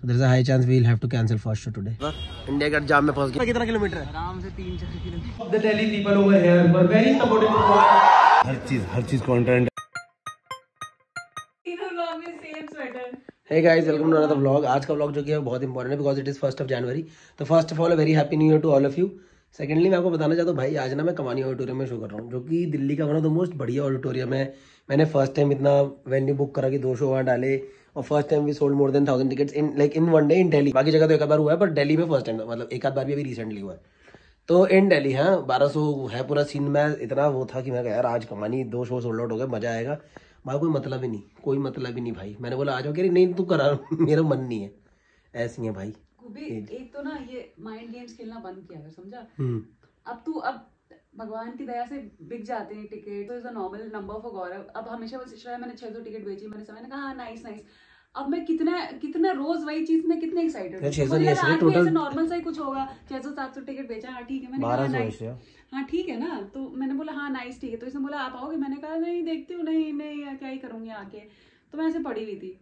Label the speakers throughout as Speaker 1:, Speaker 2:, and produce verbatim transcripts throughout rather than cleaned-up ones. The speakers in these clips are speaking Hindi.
Speaker 1: So there's a high chance we'll have to cancel first show today. India Gate jam में फंस गया। कितना किलोमीटर है? आराम से तीन चार किलोमीटर। The Delhi people over here were very supportive of हर चीज हर चीज कंटेंट। तीनों लोग में same sweater. Hey guys, welcome to another vlog। आज का vlog जो कि है बहुत इंपॉर्टेंट है because it is first of January। तो first of all a very happy new year to all of you। Secondly मैं आपको बताना चाहता हूँ भाई, आज ना मैं कमानी ऑडिटोरियम में शो कर रहा हूँ, जो कि दिल्ली का वन ऑफ द मोस्ट बढ़िया ऑडिटोरियम है। मैंने फर्स्ट टाइम इतना वेन्यू बुक करा कि दो शो वहाँ डाले, और first time we sold more than thousand tickets in like in one day in Delhi. बाकी जगह तो एक बार हुआ है, पर दिल्ली में फर्स्ट टाइम, मतलब एक आध बार भी अभी रिसेंटली हुआ है। तो इन दिल्ली हाँ बारह सौ है पूरा सीन। में इतना वो था कि मैं यार आज कमानी, दो शो सोल्ड आउट हो गए, मजा आएगा। भाई कोई मतलब ही नहीं, कोई मतलब ही नहीं भाई। मैंने बोला आ जाओ, कह रही नहीं तू करा, मेरा मन नहीं है। ऐसी है भाई।
Speaker 2: एक तो ना ये माइंड गेम्स खेलना बंद किया, समझा? अब तू अब भगवान की दया से बिक जाते हैं टिकट, तो is a normal number for Gaurav. अब हमेशा वो सिचुएशन, मैंने छह सौ टिकट बेची, मैंने समझ कहा हाँ नाइस नाइस। अब मैं कितना कितना रोज वही चीज में कितने एक्साइटेड हूँ। नॉर्मल सा ही कुछ होगा, छह सौ सात सौ टिकट बेचा, हाँ ठीक है। मैंने कहा नाइस, हाँ ठीक है ना। तो मैंने बोला हाँ नाइस ठीक है। तो इसने बोला आप आओगे? मैंने कहा नहीं देखती हूँ, नहीं नहीं क्या ही करूंगी आके। तो मैं ऐसे पड़ी हुई थी,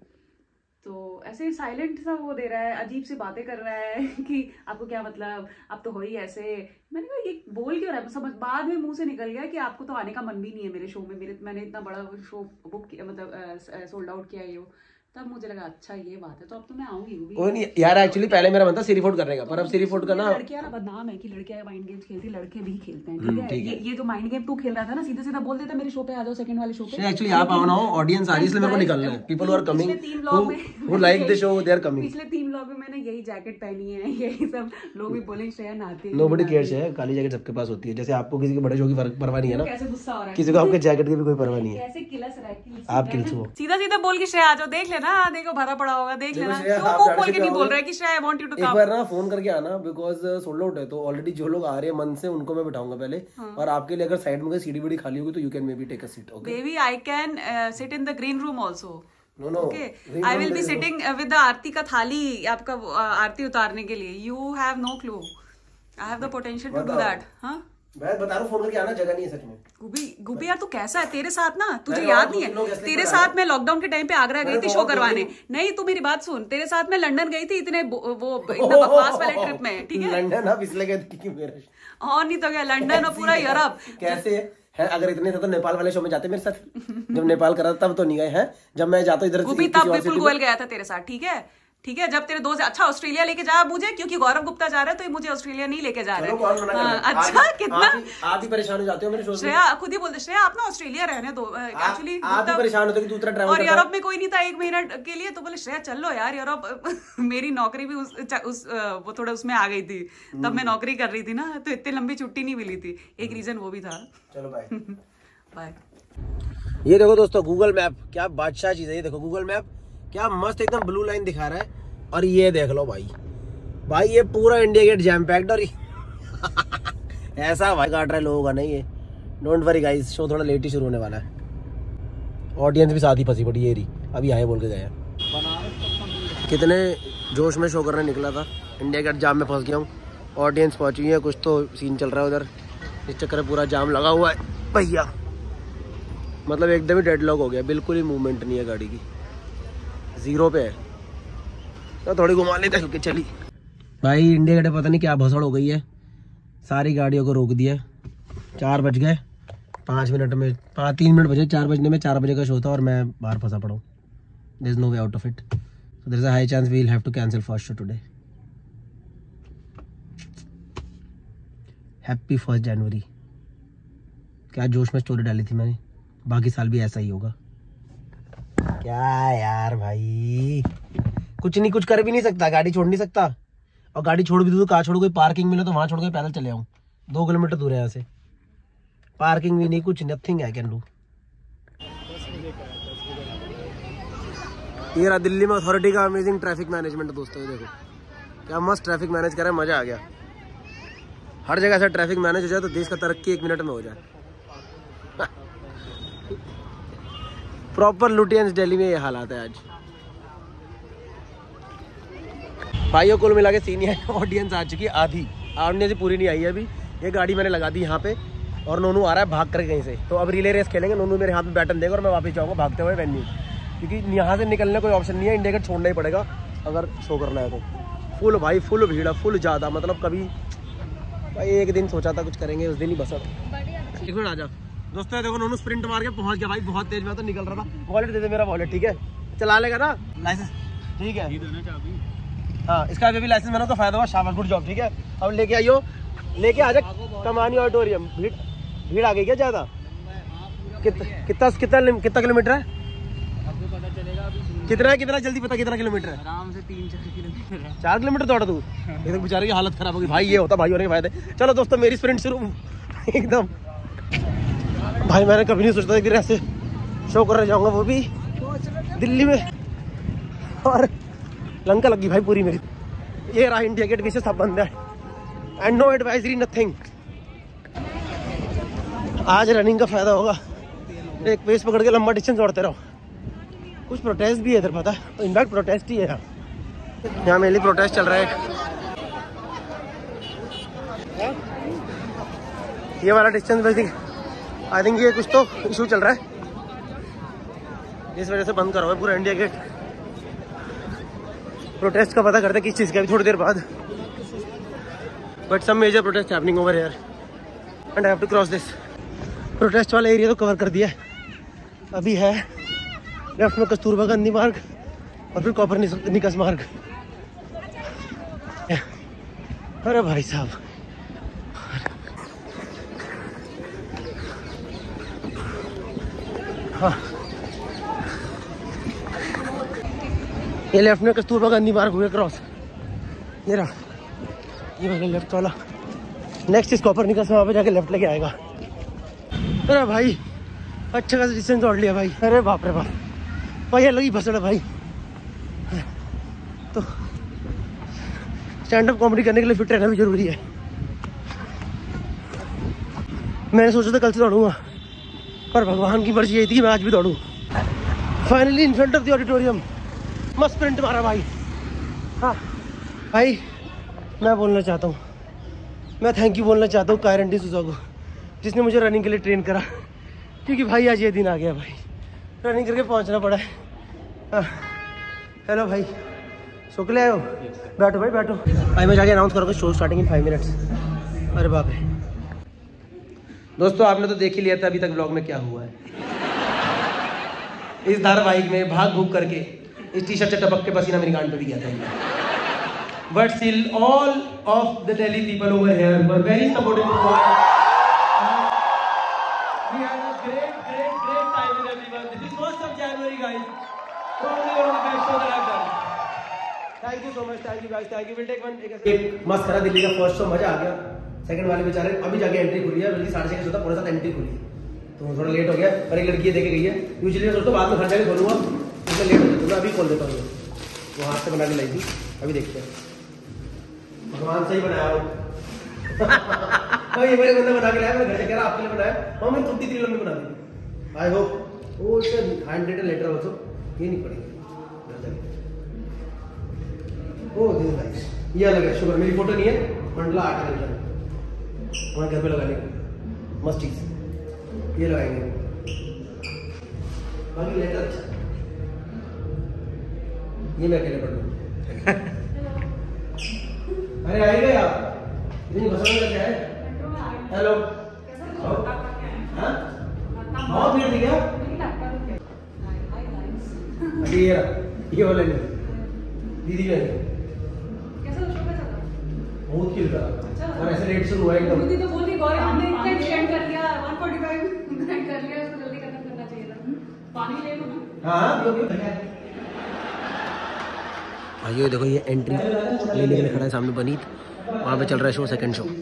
Speaker 2: तो ऐसे साइलेंट सा वो दे रहा है, अजीब सी बातें कर रहा है कि आपको क्या मतलब, आप तो हो ही ऐसे। मैंने कहा ये बोल क्यों रहा है? समझ बाद में मुंह से निकल गया कि आपको तो आने का मन भी नहीं है मेरे शो में। मेरे मैंने इतना बड़ा शो बुक किया, मतलब सोल्ड आउट किया है। तब मुझे लगा अच्छा ये बात है, तो अब तो मैं आऊंगी।
Speaker 1: कोई नहीं यार, एक्चुअली पहले मेरा मन था सीरी फूड करने का, पर अब सीरी फूड का ना
Speaker 2: लड़कियां ना बदनाम है कि लड़कियां माइंड गेम्स खेलती, लड़के भी खेलते हैं। ठीक है, ये जो माइंड गेम तू खेल रहा था ना, सीधा सीधा बोल देता मेरे शो पे आ जाओ, सेकंड वाले शो पे।
Speaker 1: एक्चुअली आप आओ ना, ऑडियंस आ रही है इसलिए मेरे को निकलना है। People who are coming who like the show, they are coming.
Speaker 2: पिछले तीन व्लॉग में मैंने यही जैकेट पहनी है, यही सब लोग भी बोलेंगे श्रेया नहाती है।
Speaker 1: नोबडी केयर्स है, काली जैकेट सबके पास होती है। जैसे आपको किसी के बड़े शो की परवाह नहीं है ना,
Speaker 2: कैसे गुस्सा हो रहा है
Speaker 1: किसी को आपके जैकेट की भी कोई परवाह नहीं है।
Speaker 2: कैसे किलस रहा है,
Speaker 1: आप किल्स हो।
Speaker 2: सीधा सीधा बोल के श्रेया आ जाओ, देख लेना, देखो भरा पड़ा होगा, देख लेना। तो बोल के नहीं बोल रहा है कि Shreya I want you to come.
Speaker 1: एक बार ना फोन करके आना, बिकॉज सोल्ड आउट है। तो ऑलरेडी जो लोग आ रहे हैं मन से उनको मैं बिठाऊंगा पहले, और आपके लिए अगर साइड में कोई सीढ़ी बीढ़ी खाली होगी तो you can maybe take a seat. Okay
Speaker 2: baby, I can sit in the green room also.
Speaker 1: No no,
Speaker 2: okay I will be sitting with the आरती का थाली, आपका आरती उतारने के लिए। You have no clue, I have the potential to do that. हां
Speaker 1: मैं बता रहा हूँ, फोन करके आना, जगह नहीं है सच में।
Speaker 2: गुबी गुबी यार तू कैसा है? तेरे साथ ना, तुझे याद नहीं है, तेरे साथ मैं लॉकडाउन के टाइम पे आगरा गई थी शो करवाने। नहीं तू मेरी बात सुन, तेरे साथ मैं लंदन गई थी इतने वो इतना बकवास वाले ट्रिप में। ठीक है,
Speaker 1: लंदन आप इसलिए गए थे कि मेरा
Speaker 2: और नहीं तो क्या, लंदन और पूरा यूरोप।
Speaker 1: कैसे है? अगर इतने थे तो नेपाल वाले शो में जाते मेरे साथ। जब नेपाल करा तब तो नहीं गए हैं, जब मैं जाता इधर।
Speaker 2: गुबी तब विपुल गोयल गया था तेरे साथ, ठीक है ठीक है। जब तेरे दोस्त, अच्छा ऑस्ट्रेलिया लेके जा मुझे, क्योंकि गौरव गुप्ता जा रहा है तो मुझे ऑस्ट्रेलिया नहीं लेके जा रहे हैं। अच्छा कितना
Speaker 1: आप ही परेशान हो जाते हो मेरे शो से।
Speaker 2: श्रेया खुद ही बोलते, श्रेया आप ना ऑस्ट्रेलिया रहने दो। एक्चुअली
Speaker 1: आप ही परेशान होते कि दूसरा ट्रैवल
Speaker 2: और यूरोप में कोई नहीं था एक महीना के लिए, तो बोले श्रेया चल लो यार यूरोप। मेरी नौकरी भी उस, उस वो थोड़ा उसमें आ गई थी, तब मैं नौकरी कर रही थी ना, तो इतनी लंबी छुट्टी नहीं मिली थी। एक रीजन वो भी था।
Speaker 1: चलो बाय
Speaker 2: बाय।
Speaker 1: ये देखो दोस्तों गूगल मैप, क्या बादशाह चीज है। ये देखो गूगल मैप क्या मस्त एकदम ब्लू लाइन दिखा रहा है। और ये देख लो भाई, भाई ये पूरा इंडिया गेट जैम पैक्ड। और ऐसा भाई काट रहा है लोगों का नहीं ये। डोंट वरी गाइस, शो थोड़ा लेट ही शुरू होने वाला है। ऑडियंस भी साथ ही फंसी पड़ी, ये रही अभी आए बोल के गए। कितने जोश में शो करने निकला था, इंडिया गेट जाम में फंस गया हूँ। ऑडियंस पहुंची है, कुछ तो सीन चल रहा है उधर, इस चक्कर में पूरा जाम लगा हुआ है भैया। मतलब एकदम ही डेडलॉक हो गया, बिल्कुल ही मूवमेंट नहीं है गाड़ी की, जीरो पे है। तो थोड़ी घुमा लेते हल्के चली। भाई इंडिया गेट पता नहीं क्या भसड़ हो गई है, सारी गाड़ियों को रोक दिया। चार बज गए, पाँच मिनट में पाँच तीन मिनट बजे, चार बजने में चार बजे का शो था और मैं बाहर फंसा पड़ा हूँ। There is no way out of it, so there is a high chance we will have to cancel first show today. Happy first January. क्या जोश में स्टोरी डाली थी मैंने, बाकी साल भी ऐसा ही होगा। क्या यार भाई, कुछ नहीं, कुछ कर भी नहीं सकता, गाड़ी छोड़ नहीं सकता। और गाड़ी छोड़ भी दूँ तो कहाँ छोड़ू? कोई पार्किंग मिले तो वहां छोड़ के पैदल चले आऊँ, दो किलोमीटर दूर है यहाँ से। पार्किंग भी नहीं, कुछ नथिंग आई कैन डू। ये रहा दिल्ली में अथॉरिटी का अमेजिंग ट्रैफिक मैनेजमेंट दोस्तों। ये देखो क्या मस्त ट्रैफिक मैनेज करा है, मजा आ गया। हर जगह से ट्रैफिक मैनेज हो जाए तो देश का तरक्की एक मिनट में हो जाए। प्रॉपर लुटियंस दिल्ली में ये हालात है आज। भाइयों कुल मिला के सीन है, ऑडियंस आ चुकी है आधी, ऑडियंस से पूरी नहीं आई है अभी। ये गाड़ी मैंने लगा दी यहाँ पे और नोनू आ रहा है भाग कर कहीं से। तो अब रिले रेस खेलेंगे, नोनू मेरे हाथ में बैटन देगा और मैं वापस जाऊँगा भागते हुए वेन्यू, क्योंकि यहाँ से निकलने कोई ऑप्शन नहीं है, इंडिया गेट छोड़ना ही पड़ेगा। अगर शो करना है तो। फुल भाई फुल भीड़ है, फुल ज़्यादा, मतलब कभी भाई एक दिन सोचा था कुछ करेंगे, उस दिन ही बसा। एक मिनट आ जा दोस्तों, देखो नोनू स्प्रिंट मार के पहुंच गया भाई, बहुत तेज में तो निकल रहा था। वॉलेट दे दे मेरा वॉलेट, ठीक है चला लेगा ना लाइसेंस, ठीक है हाँ इसका भी लाइसेंस मैंने तो फायदा हुआ, शाबाश गुड जॉब, ठीक है अब लेके आइयो, लेके आ जा कमानी ऑडिटोरियम। भीड़ भीड़ आ गई क्या ज़्यादा? कितना कितना कितना किलोमीटर है? कितना है कितना जल्दी पता कितना किलोमीटर है?
Speaker 3: आराम से तीन चार किलोमीटर है।
Speaker 1: चार किलोमीटर दौड़ा तू? ये तो बेचारे की हालत खराब होगी भाई, ये होता भाई होने के फायदे। चलो दोस्तों मेरी स्प्रिंट शुरू एकदम। भाई मैंने कभी नहीं सोचा था कि ऐसे शो करने जाऊंगा, वो भी दिल्ली में, और लंका लगी भाई पूरी मेरी। ये रहा इंडिया गेट, पीछे सब बंद है एंड नो एडवाइजरी नथिंग। आज रनिंग का फायदा होगा, एक पेस पकड़ के लंबा डिस्टेंस दौड़ते रहो। कुछ प्रोटेस्ट भी है इधर, पता है, इनफैक्ट प्रोटेस्ट ही है यहाँ यहाँ मेनली प्रोटेस्ट चल रहा है। ये वाला डिस्टेंस बेसिक आई थिंक ये कुछ तो इशू चल रहा है, इस वजह से बंद करा हुआ है पूरा इंडिया गेट। प्रोटेस्ट का पता करते किस चीज़ का भी थोड़ी देर बाद, but some major protest happening over here and I have to cross this. Protest वाला एरिया तो कवर कर दिया है, अभी है लेफ्ट में कस्तूरबा गांधी मार्ग और फिर कॉपर निकस मार्ग। अरे भाई साहब हाँ ये लेफ्ट में कस्तूरबा गांधी मार्ग हुए क्रॉस, ये रहा ये वाला लेफ्ट वाला। नेक्स्ट इस कॉपर निकस वहाँ पे जाके लेफ्ट लेके आएगा। अरे भाई अच्छा खासा डिस्टेंस दौड़ लिया भाई। अरे बाप रे बाप भाई अलग ही भसड़ है भाई। तो स्टैंड अप कॉमेडी करने के लिए फिट रहना भी जरूरी है। मैंने सोचा था कल से दौड़ूंगा, पर भगवान की मर्जी यही थी मैं आज भी दौड़ूं। Finally in front of the auditorium मस्त स्प्रिंट मारा भाई। हाँ भाई मैं बोलना चाहता हूँ, मैं थैंक यू बोलना चाहता हूँ कायरन डिसूजा को, जिसने मुझे रनिंग के लिए ट्रेन करा, क्योंकि भाई आज ये दिन आ गया भाई, रनिंग करके पहुंचना पड़ा है। हाँ हेलो भाई, सो के ले आए हो? बैठो भाई बैठो। भाई मैं जाके अनाउंस करूँगा show starting in five minutes. अरे बाप रे दोस्तों आपने तो देख ही लिया था अभी तक ब्लॉग में क्या हुआ है। इस धारावाहिक में भाग भूग करके इस टी शर्ट से टपक के पसीना मेरी गांड पे भी गया था। But still all of the Delhi people over here were very supportive too we had a great great great time with everyone. This is first of January guys, probably one of the best show that I've done. Thank you so much, thank you guys, thank you. We'll take one take a एक मस्त करा दिल्ली का फर्स्ट शो, मजा आ गया। सेकंड वाले बेचारे अभी जाके एंट्री खुली है, बल्कि साढ़े छह का शो था, पूरे साथ एंट्री खुली तो थोड़ा लेट हो गया, पर एक लड़की देके गई है। यूजुअली मैं सोचता हूँ बाद में घर जाके खोलूंगा, इसमें लेट हो गया तो मैं अभी खोल देता हूँ। वो हाथ से बना के लाई थी, अभी देखते हैं। भगवान से ही बनाया हो। ये मेरे बंदा बना के लाया, मैंने घर से कह रहा आपके लिए बनाया, हाँ मैं छुट्टी थ्री लंबी बना दी। आई होप वो हैंड रिटन लेटर ऑल्सो ये नहीं पड़ेगी। ओ दिस गाइस ये अलग है, शुगर मेरी फोटो नहीं है, मंडला आर्ट कलर वहाँ घर पे लगाने मस्त चीज ये लगाएंगे। बाकी लेटर अच्छा, ये मैं अकेले पढ़ लूँ। अरे आएगा आप इतनी घसड़न का क्या है? हेलो हाँ बहुत भीड़ थी क्या? अभी ये ये वाले नहीं दीदी भी आई बहुत क्यूट था और ऐसे रेट से हुआ एकदम।
Speaker 2: दीदी तो बोल रही गौरव हमने इतना एक्सटेंड कर लिया एक सौ पैंतालीस मिनट कर लिया, इसको जल्दी खत्म करना चाहिए था। पानी ले लो ना।
Speaker 1: हां पियो पियो। आइए देखो ये एंट्री लेने के लिए खड़ा है सामने बनीत, वहाँ पे चल रहा है शो, सेकंड शो।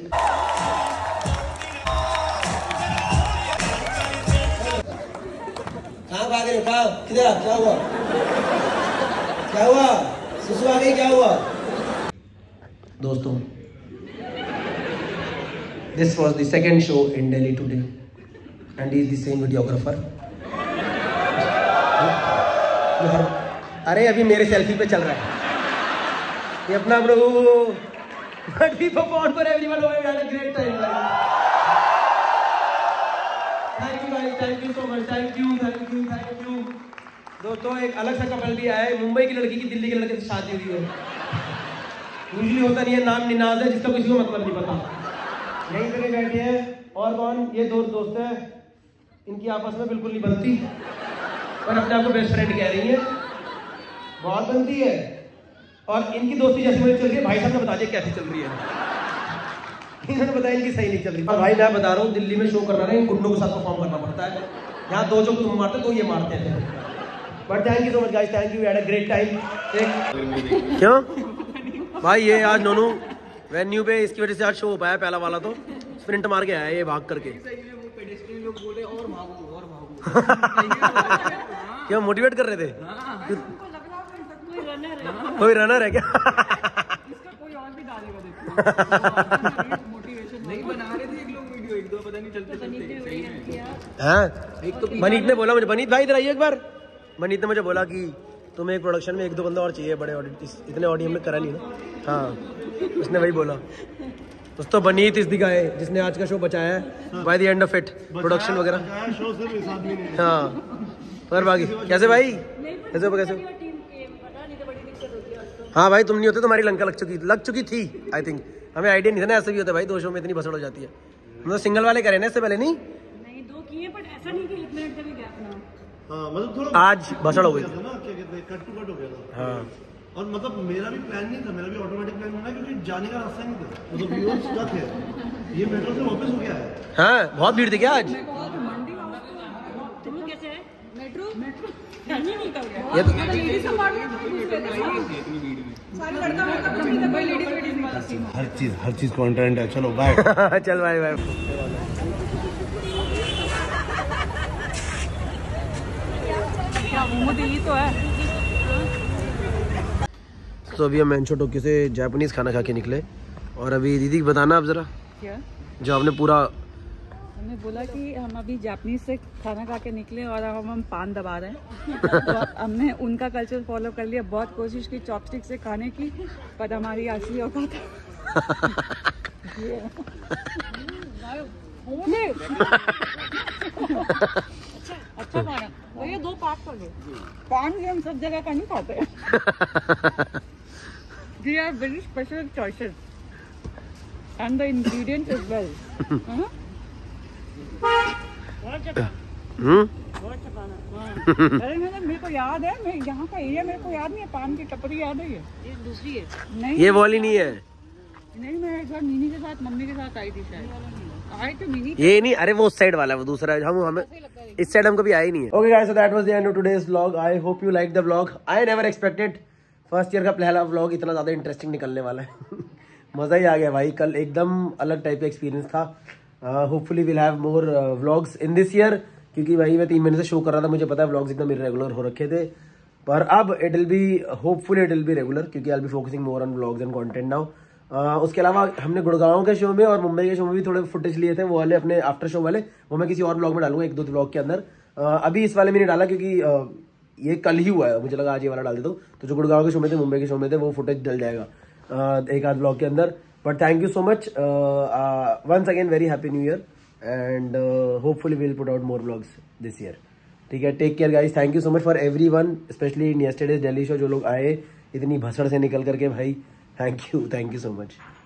Speaker 1: कहाँ भाग रहे हो? कहाँ किधर? क्या हुआ? क्या हुआ? सुसु आ गई, क्या हुआ? दोस्तों this was the second show in Delhi today and he is the same videographer. अरे अभी मेरे सेल्फी पे चल रहा है ये अपना bro, but we performed for everyone. We had a great time. Thank you guys, thank you so much, thank you, thank you, thank you. दोस्तों एक अलग सा कपल भी आया है, मुंबई की लड़की की दिल्ली के लड़के से शादी हुई है। यूजली होता नहीं है, नाम निनाज है जिसका किसी को मतलब नहीं पता। यहीं पे बैठे हैं और कौन, ये दो दोस्त हैं, इनकी आपस में बिल्कुल नहीं बनती पर अपने आप को बेस्ट फ्रेंड कह रही है, बहुत बनती है। और इनकी दोस्ती जैसे मुझे चल रही है, भाई साहब ने बता दिया कैसी चल रही है। इन्होंने बताया इनकी सही नहीं चल रही। और भाई मैं बता रहा हूँ, दिल्ली में शो करना है, गुंडों के साथ परफॉर्म करना पड़ता है। यहाँ दो जो तुम मारते दो ये मारते हैं। But thank you so much guys, thank you, had a great time. क्यों भाई, ये आज नोनू वेन्यू पे इसकी वजह से आज शो हो पाया पहला वाला, तो स्प्रिंट मार के आया ये भाग करके। क्यों मोटिवेट कर रहे थे? कोई रनर है क्या?
Speaker 3: कोई और भी डालेगा मोटिवेशन नहीं बना रहे थे एक लोग वीडियो, एक दो पता नहीं चलते चलते।
Speaker 1: हाँ मनीत ने बोला मुझे, मनीत भाई इधर आइए एक बार। मनीत ने मुझे बोला कि तुम्हें एक प्रोडक्शन में एक दो बंदा और चाहिए, बड़े ऑडियो, इतने ऑडियो हमने करा नहीं ना। हाँ उसने वही बोला। दोस्तों बनीत इस दिखा है जिसने आज का शो बचाया है by the end of it, production वगैरह। हाँ और बाकी कैसे भाई, कैसे कैसे? हाँ भाई तुम नहीं होते, तुम्हारी लंका लग चुकी लग चुकी थी आई थिंक। हमें आइडिया नहीं था ना ऐसे भी होता है भाई, दो शो में इतनी भसड़ हो जाती है। हम तो सिंगल वाले करे ना इससे पहले, नहीं
Speaker 2: नहीं दो किए बट ऐसा नहीं कि एक मिनट का भी गैप ना।
Speaker 4: हाँ मतलब थोड़ा
Speaker 1: आज भसड़ हो गई
Speaker 4: ना, क्या कहते हैं, कट टू कट हो गया था।
Speaker 1: हाँ
Speaker 4: और मतलब मेरा भी प्लान नहीं था, मेरा भी ऑटोमेटिक प्लान होना, क्योंकि जाने का रास्ता नहीं था, मतलब व्यूअर्स का थे। ये मेट्रो से वापस हो गया है।
Speaker 1: हाँ बहुत भीड़ थी क्या आज?
Speaker 2: तुम कैसे है? मेट्रो मेट्रो नहीं कर गया
Speaker 1: ये तो
Speaker 2: लेडीज का पार्ट सारे लड़का मतलब कोई लेडीज लेडीज
Speaker 4: हर चीज हर चीज कंटेंट है। चलो बाय।
Speaker 1: चल बाय बाय।
Speaker 2: क्या मोमो दिल्ली तो है।
Speaker 1: तो अभी हम मेंशो टोक्यो से जापानीज खाना खा के निकले, और अभी दीदी बताना आप जरा
Speaker 2: क्या
Speaker 1: जो आपने पूरा,
Speaker 2: हमने बोला कि हम अभी जापानीज से खाना खा के निकले और अब हम पान दबा रहे हैं। तो हमने उनका कल्चर फॉलो कर लिया, बहुत कोशिश की चॉपस्टिक से खाने की, पर हमारी असली औकात अच्छा खाना तो ये दो पाक कर दो। पान भी हम सब जगह का नहीं खाते। They are very special choices and the ingredients as well. हाँ?
Speaker 1: हम्म
Speaker 2: अरे मैंने मेरे को याद है, मैं यहाँ का एरिया मेरे को याद नहीं है, पान की टपरी याद है। ये ये दूसरी है नहीं,
Speaker 1: ये वाली नहीं है।
Speaker 2: नहीं मैं एक बार नीनी के साथ मम्मी के साथ आई थी शायद, आई तो नीनी।
Speaker 1: ये नहीं, अरे वो उस साइड वाला है, वो दूसरा है। हम हमें इस साइड हम कभी आए ही नहीं है। Okay guys, so that was the end of today's vlog. I hope you like the vlog. I never expected first year का पहला व्लॉग इतना ज्यादा इंटरेस्टिंग निकलने वाला है। मजा ही आ गया भाई, कल एकदम अलग टाइप का एक्सपीरियंस था। Hopefully will have more vlogs in this year, क्योंकि भाई मैं तीन महीने से शो कर रहा था, मुझे पता है व्लॉग्स एकदम इरेगुलर हो रखे थे, पर अब it will be hopefully it will be regular, क्योंकि I will be focusing more on vlogs and content now. उसके अलावा हमने गुड़गांव के शो में और मुंबई के शो में भी थोड़े फुटेज लिए थे, वो वाले अपने आफ्टर शो वाले, वो मैं किसी और ब्लॉग में डालूंगा, एक दो ब्लॉग के अंदर। uh, अभी इस वाले में नहीं डाला क्योंकि uh, ये कल ही हुआ है, मुझे लगा आज ये वाला डाल देता हूँ। तो जो गुड़गांव के शो में थे, मुंबई के शो में थे, वो फुटेज डल जाएगा uh, एक आध ब्लॉग के अंदर। But thank you so much once again, very happy new year, and hopefully will put out more blogs this year. ठीक है, take care guys, thank you so much for everyone, specially in yesterday's Delhi show, जो लोग आए इतनी भसड़ से निकल करके भाई, thank you thank you so much.